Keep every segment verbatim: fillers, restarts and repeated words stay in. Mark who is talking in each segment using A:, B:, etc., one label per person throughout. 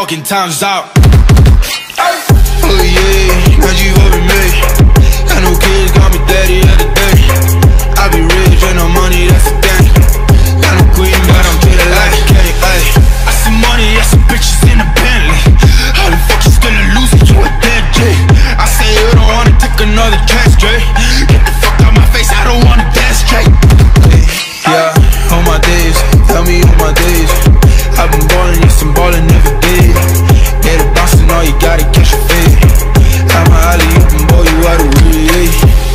A: fucking time's out. Oh yeah, now you over me. Got no kids, got me daddy of the day. I be rich, ain't no money, that's the thing. Got no queen, but I'm treated like a king. Ay, I see money, I see bitches in a Bentley. How the fuck you still a loser, you a dead J? I say you don't wanna take another chance, Dre. Get the fuck out my face, I don't wanna dance straight. Yeah, on my days, tell me on my days. I've been ballin', yes I'm ballin' every day. Get it bouncing, all you gotta catch your fade. I'm a alley, you can boy, you out of way.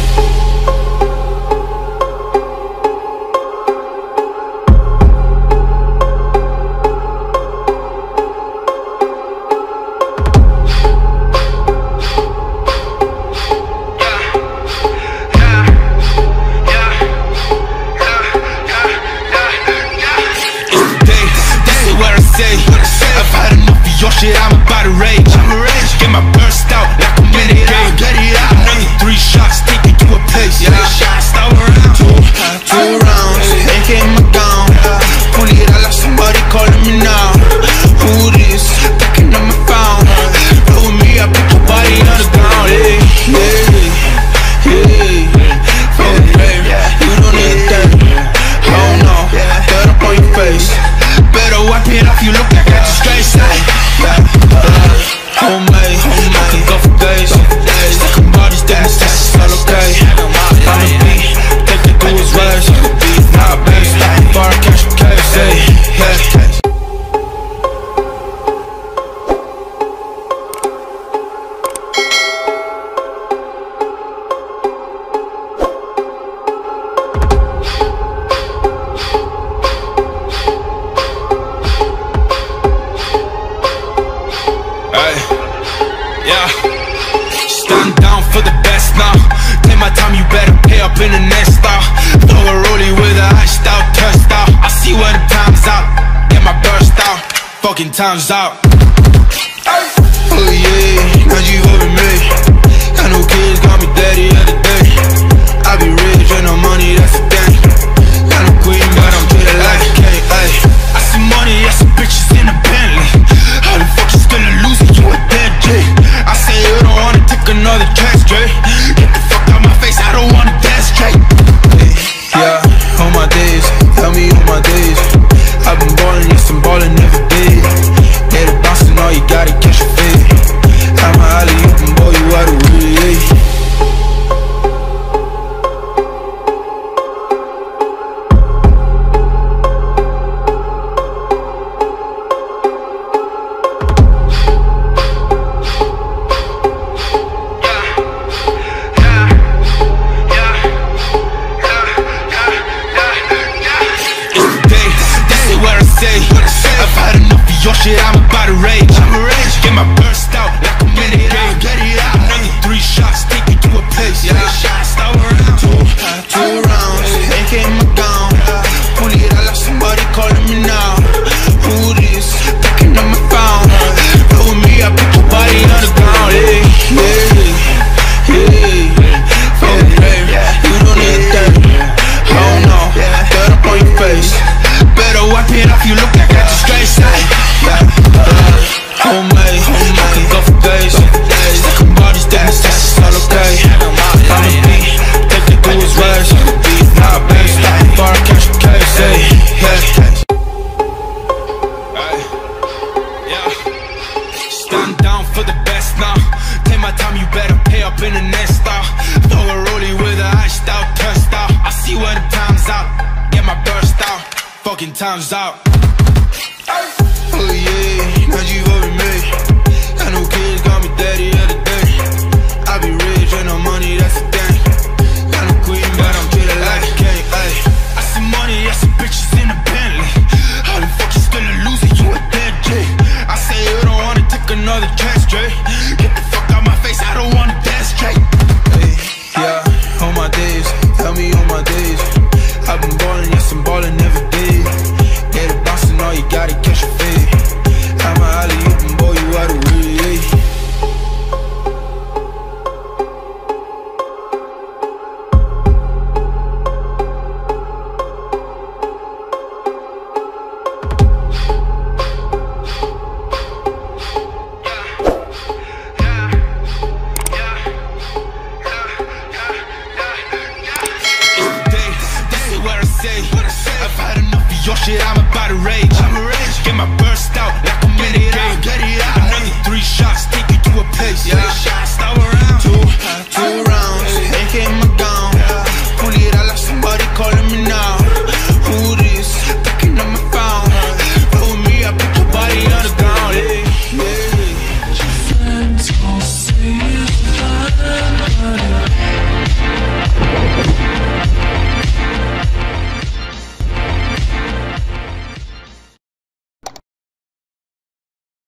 A: I've had enough of your shit, I'm about to rage. Get my burst out like I'm in the game. Another three shots, take it to a place. Three shots, throw around. Two, two rounds, ain't getting my gown. Pull it out like somebody calling me now. Who this? Picking up my phone. Roll with me, I put your body on the ground. Hey, yeah, yeah. Fuck the blame, you don't need a thing. Oh no, dirt up on your face. Better wipe it off, you look like I just straight side. Homemade, homemade, I can go for days. Second bodies, then it's just all okay. I'm a beat, take it through his ways. Nah, babe, bar cash for K F C. Yeah. Stand down for the best now. Take my time, you better pay up in the next style. Throw a rollie with a iced out, turned out. I see when the time's out, get my burst out. Fucking time's out. Oh yeah, now you over me. Got no kids, got me daddy of the day. I be rich, ain't no money, that's the thing. Got no queen, but I'm treated like a king. Ay, I see money, I see bitches in a Bentley. How the fuck you still a loser, you a dead J? I say you don't wanna take another chance, Dre. Get the fuck out my face, I don't wanna dance straight. Yeah, on my days, tell me on my days. I've been ballin', yes I'm ballin' every day. Get it bouncing, all you gotta catch your fade. I'm a alley, you can boy, you out of way. I've had enough of your shit, I'm about to rage. Get my burst out like I'm in the game. Another three shots, take it to a place. Three shots, throw around. Two, two rounds, ain't getting my gown. Pull it out like somebody calling me now. Who this? Picking up my phone. Roll with me, I put your body on the ground. Hey, yeah, yeah. Fuck the blame, you don't need a thing. Oh no, dirt up on your face. Better wipe it off, you look like I just straight side. Homemade, homemade, I can go for days. Second bodies, then it's just all okay. I'm a beat, take it through his ways. Nah, babe, bar cash for K F C. Yeah. Stand down for the best now. Take my time, you better pay up in the next style. Throw a rollie with a iced out, turned out. I see when the time's out, get my burst out. Fucking time's out. Oh yeah, now you over me. Got no kids, got me daddy of the day. I be rich, ain't no money, that's the thing. Got no queen, but I'm treated like a king. Ay, I see money, I see bitches in a Bentley. How the fuck you still a loser, you a dead J? I say you don't wanna take another chance, Dre.